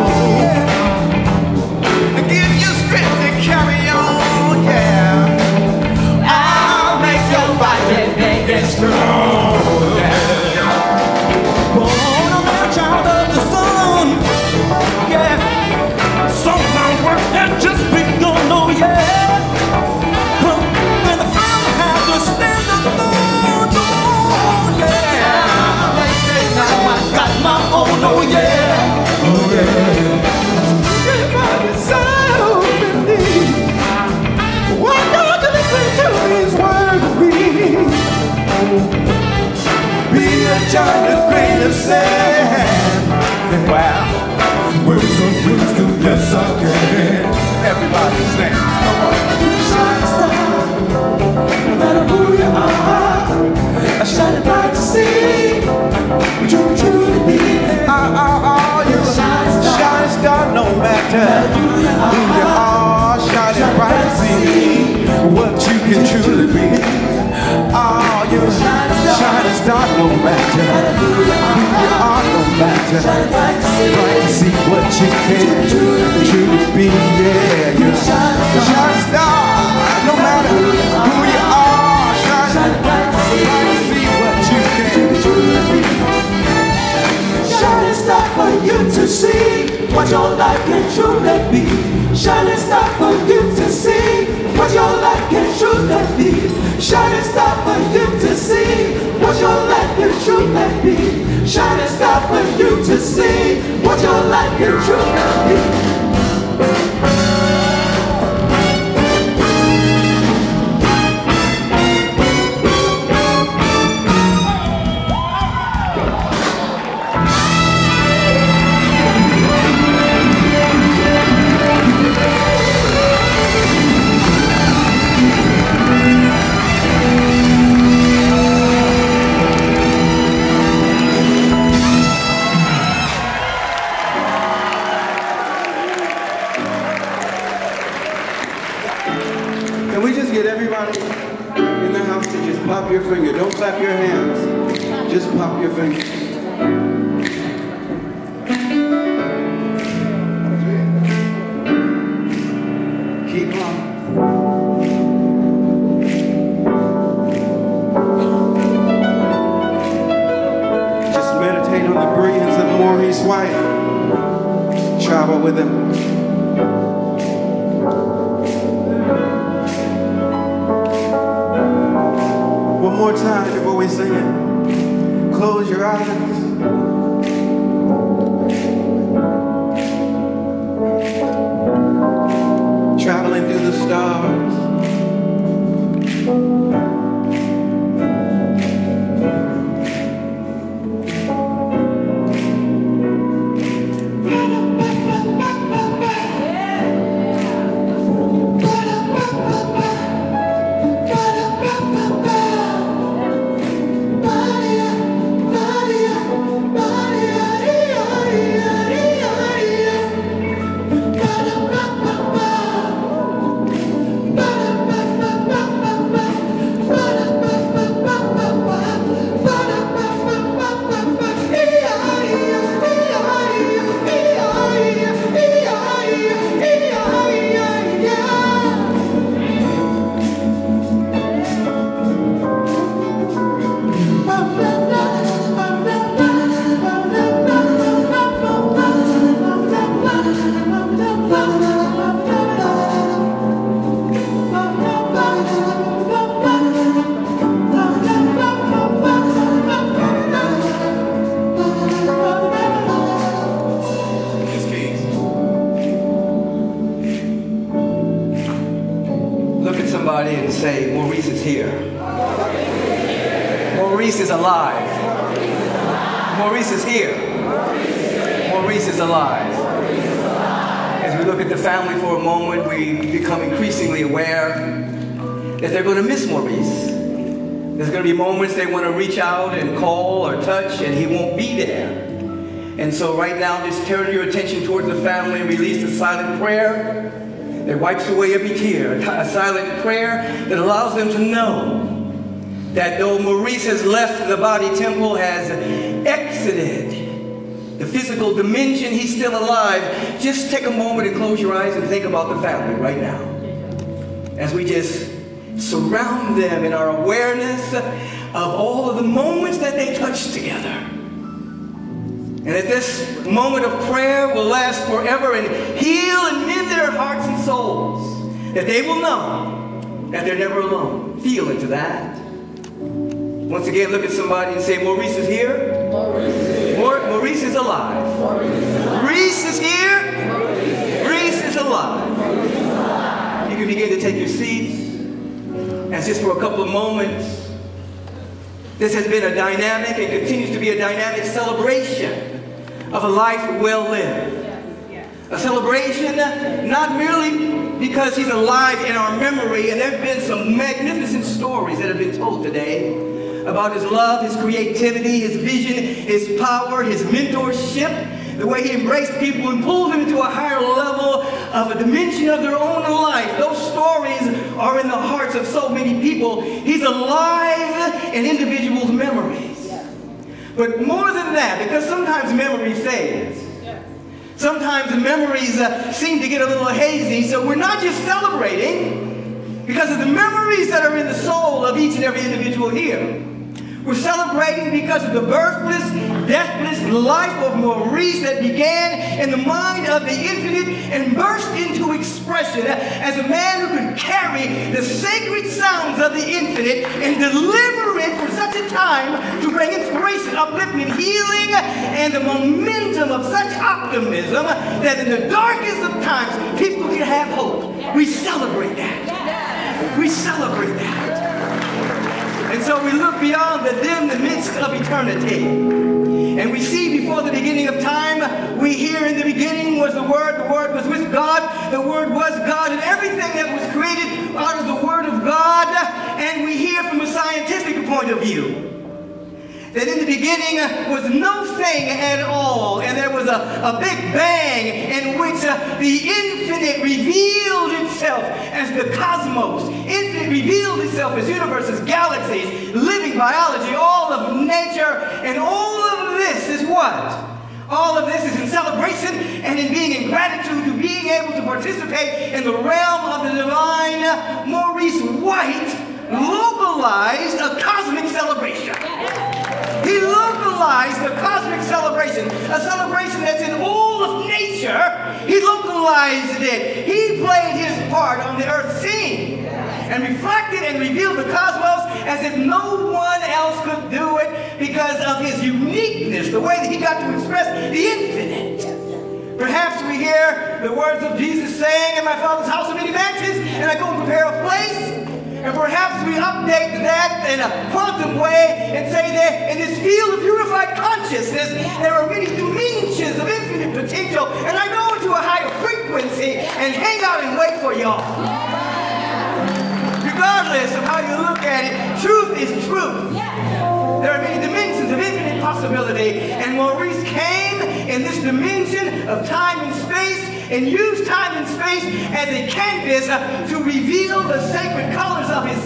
give you strength to carry on, yeah. I'll make your body make it strong, yeah. Born a man, child of the sun, yeah. So my work had just begun, oh yeah. When the family had to stand alone, oh yeah. They say now I got my own, oh yeah. Giant grain of sand. Wow, words of wisdom, yes I can. Everybody sing, come on. Shine star, no matter who you are. I shine it bright to see what you truly be. Oh, oh, oh, you're a shine star. Shine star, no matter who you are. Shine it bright to see what you can truly be. Oh, you're a shining star, no matter who you are, no matter. Bright to see what you can truly be, yeah. You're a shining star, no matter who you are. Shining bright to see what you can truly be. Shining star for you to see what your life can truly be. Shining star for you to see what your life can truly be. Shining star for you to see what your life can truly be. Shining star for you to see what your life can truly be. Pop your finger. Don't clap your hands. Just pop your fingers. Keep on. Just meditate on the brilliance of Maurice White. Travel with him. One more time before we sing it. Close your eyes. Traveling through the stars. somebody and say, Maurice is here. Maurice is alive. Maurice is here. Maurice is alive. As we look at the family for a moment, we become increasingly aware that they're going to miss Maurice. There's going to be moments they want to reach out and call or touch, and he won't be there. And so right now, just turn your attention towards the family and release a silent prayer that wipes away every tear, a silent prayer that allows them to know that though Maurice has left the body temple, has exited the physical dimension, he's still alive. Just take a moment and close your eyes and think about the family right now. As we just surround them in our awareness of all of the moments that they touched together. And that this moment of prayer will last forever and heal and mend their hearts and souls. That they will know that they're never alone. Feel into that. Once again, look at somebody and say, Maurice is here. Maurice is, Maurice, Maurice is alive. Maurice is here. Maurice is alive. You can begin to take your seats. And just for a couple of moments, this has been a dynamic and continues to be a dynamic celebration of a life well lived. A celebration not merely because he's alive in our memory, and there have been some magnificent stories that have been told today about his love, his creativity, his vision, his power, his mentorship, the way he embraced people and pulled them into a higher level of a dimension of their own life. Those stories are in the hearts of so many people. He's alive in individuals' memories. But more than that, because sometimes memory fades. Sometimes the memories uh, seem to get a little hazy, so we're not just celebrating because of the memories that are in the soul of each and every individual here. We're celebrating because of the birthless, deathless life of Maurice that began in the mind of the infinite and burst into expression as a man who could carry the sacred sounds of the infinite and deliver it for such a time to bring inspiration, upliftment, healing, and the momentum of such optimism that in the darkest of times, people can have hope. We celebrate that. We celebrate that. And so we look beyond the dim the midst of eternity. And we see before the beginning of time, we hear in the beginning was the Word, the Word was with God, the Word was God, and everything that was created out of the Word of God. And we hear from a scientific point of view that in the beginning was no thing at all, and there was a, a big bang in which uh, the infinite revealed itself as the cosmos. Infinite revealed itself as universes, galaxies, living biology, all of nature, and all of this is what? All of this is in celebration and in being in gratitude to being able to participate in the realm of the divine. Maurice White localized a cosmic celebration. He localized the cosmic celebration, a celebration that's in all of nature. He localized it. He played his part on the earth scene and reflected and revealed the cosmos as if no one else could do it because of his uniqueness, the way that he got to express the infinite. Perhaps we hear the words of Jesus saying, "In my Father's house are many mansions, and I go and prepare a place." And perhaps we update that in a quantum way and say that in this field of unified consciousness, there are many dimensions of infinite potential, and I go into a higher frequency and hang out and wait for y'all. Regardless of how you look at it, truth is truth. There are many dimensions of infinite possibility, and Maurice came in this dimension of time and space and used time and space as a canvas uh, to reveal the sacred colors of his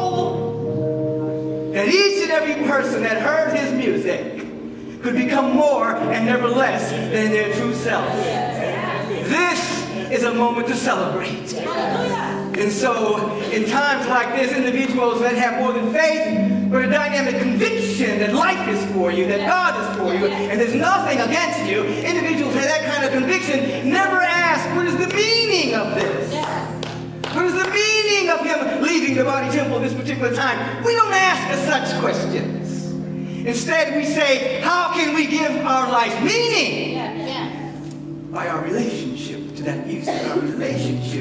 soul, that each and every person that heard his music could become more and never less than their true self. This is a moment to celebrate. And so, in times like this, individuals that have more than faith, but a dynamic conviction that life is for you, that God is for you, and there's nothing against you, individuals have that kind of conviction never ask, what is the meaning of this? What is the meaning of him leaving the body temple this particular time? We don't ask such questions. Instead, we say, how can we give our life meaning? By our relationship to that music, our relationship to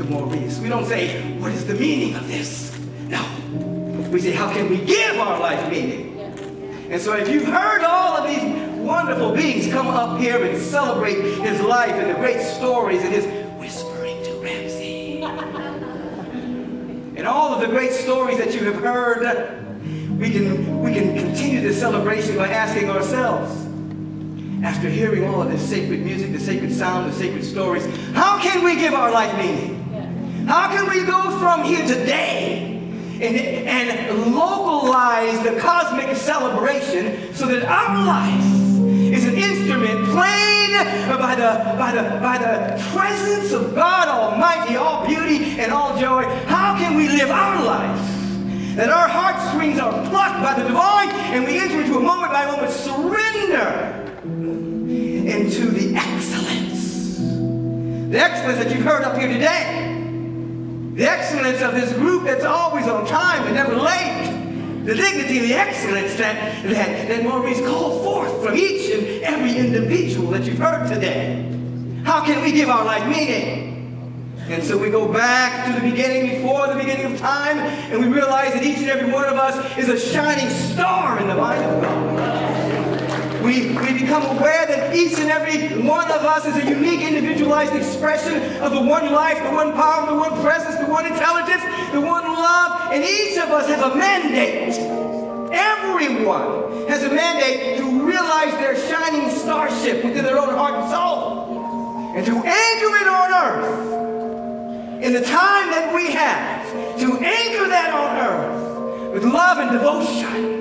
of Maurice. We don't say, what is the meaning of this? No. We say, how can we give our life meaning? And so if you've heard all of these wonderful beings come up here and celebrate his life and the great stories and his whispering to Ramsey, and all of the great stories that you have heard, we can, we can continue this celebration by asking ourselves, after hearing all of this sacred music, the sacred sound, the sacred stories, how can we give our life meaning? How can we go from here today and, and localize the cosmic celebration so that our life is an instrument played by the, by the, by the presence of God Almighty, all beauty and all joy? How can we live our life that our heartstrings are plucked by the divine and we enter into a moment by moment surrender into the excellence. The excellence that you've heard up here today. The excellence of this group that's always on time and never late. The dignity, the excellence that, that, that Maurice called forth from each and every individual that you've heard today. How can we give our life meaning? And so we go back to the beginning, before the beginning of time, and we realize that each and every one of us is a shining star in the mind of God. We, we become aware that each and every one of us is a unique, individualized expression of the one life, the one power, the one presence, the one intelligence, the one love, and each of us has a mandate. Everyone has a mandate to realize their shining starship within their own heart and soul, and to anchor it on earth. In the time that we have, to anchor that on earth with love and devotion,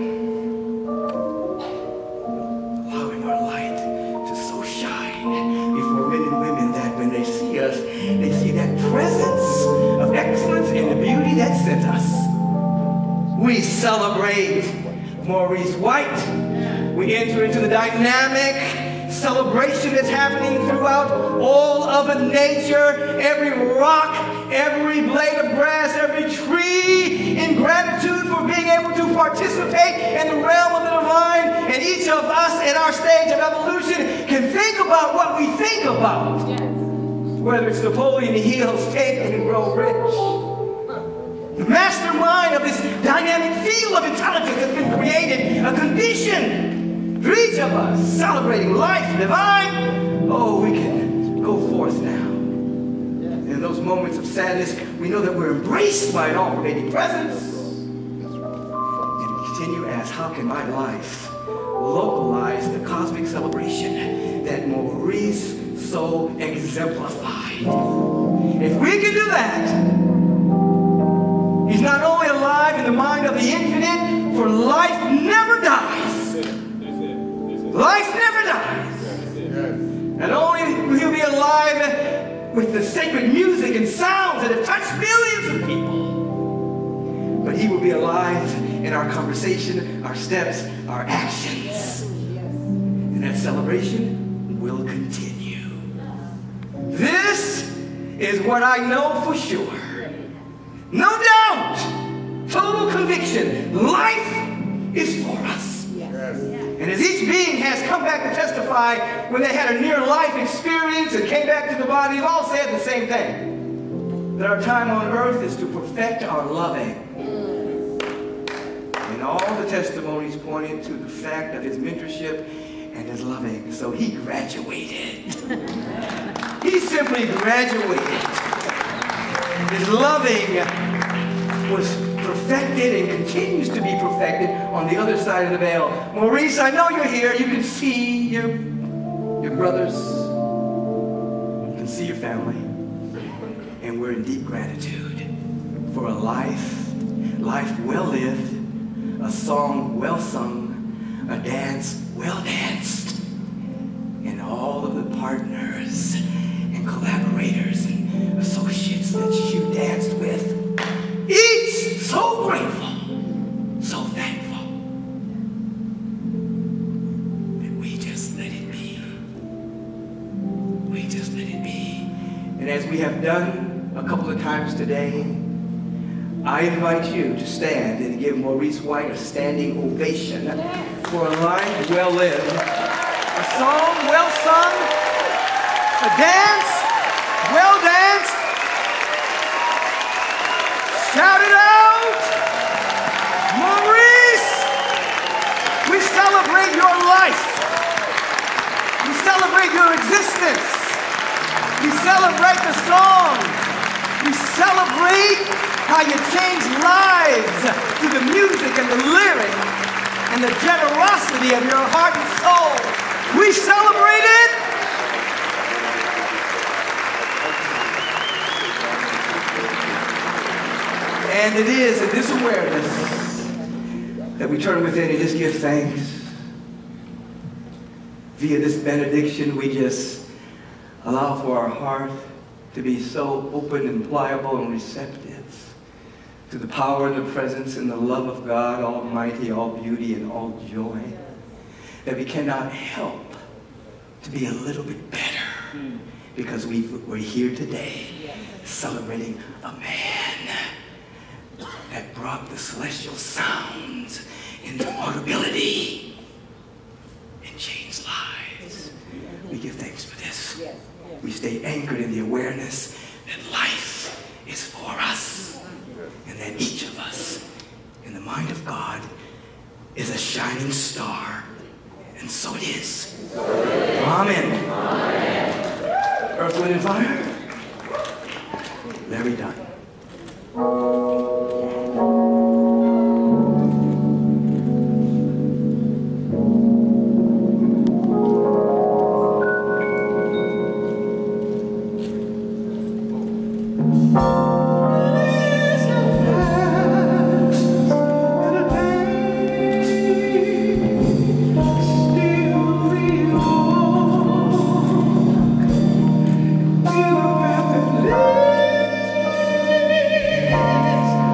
allowing our light to so shine before men and women that when they see us, they see that presence of excellence and the beauty that sent us. We celebrate Maurice White. We enter into the dynamic celebration that's happening throughout all of nature, every rock, every blade of grass, every tree, in gratitude for being able to participate in the realm of the divine. And each of us in our stage of evolution can think about what we think about. Yes. Whether it's Napoleon Hill's Take and Grow Rich. The mastermind of this dynamic field of intelligence has been created, a condition for each of us, celebrating life divine. Oh, we can go forth now. In those moments of sadness, we know that we're embraced by an all-pervading presence. And we continue as, how can my life localize the cosmic celebration that Maurice so exemplified? If we can do that, he's not only alive in the mind of the infinite, for life never dies. Life never dies. And only will he be alive with the sacred music and sounds that have touched millions of people, but he will be alive in our conversation, our steps, our actions. And that celebration will continue. This is what I know for sure. No doubt, total conviction, life is for us. And as each being has come back to testify when they had a near-life experience and came back to the body, they've all said the same thing. That our time on earth is to perfect our loving. And all the testimonies pointed to the fact of his mentorship and his loving. So he graduated. He simply graduated. His loving was perfected and continues to be perfected on the other side of the veil. Maurice, I know you're here. You can see your, your brothers. You can see your family. And we're in deep gratitude for a life, life well lived, a song well sung, a dance well danced, and all of the partners and collaborators and associates that you danced with. Each so grateful, so thankful that we just let it be. We just let it be. And as we have done a couple of times today, I invite you to stand and give Maurice White a standing ovation for a life well lived, a song well sung, a dance well danced, Shout it out! Maurice! We celebrate your life. We celebrate your existence. We celebrate the song. We celebrate how you changed lives through the music and the lyric and the generosity of your heart and soul. We celebrate it. And it is in this awareness that we turn within and just give thanks. Via this benediction, we just allow for our heart to be so open and pliable and receptive to the power and the presence and the love of God Almighty, all beauty and all joy, that we cannot help to be a little bit better because we, we're here today celebrating a man that brought the celestial sounds into audibility and changed lives. We give thanks for this. We stay anchored in the awareness that life is for us and that each of us in the mind of God is a shining star, and so it is. Amen. Amen. Earth, Wind, and Fire. Larry Dunn. Yes.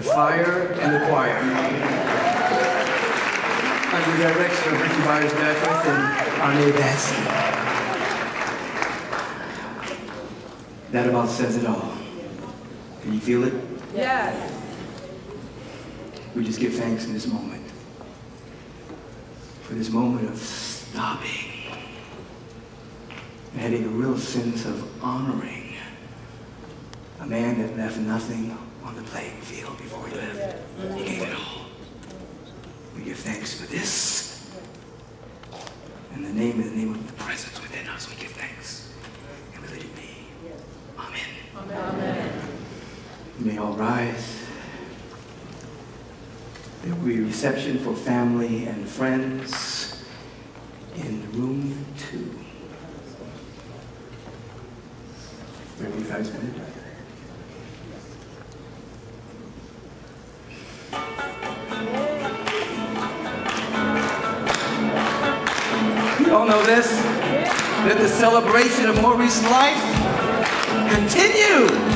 Fire and the choir. Under the direction of Ricky Byers-Beckwith and Arne Batson. That about says it all. Can you feel it? Yes. We just give thanks in this moment. For this moment of stopping and having a real sense of honoring a man that left nothing on the playing field before he left. He gave it all. We give thanks for this. In the name of the name of the presence within us, we give thanks. And we let it be. Amen. Amen. You may all rise. There will be a reception for family and friends in room two. Where do you guys want to do? You all know this? Let the celebration of Maurice's life continue.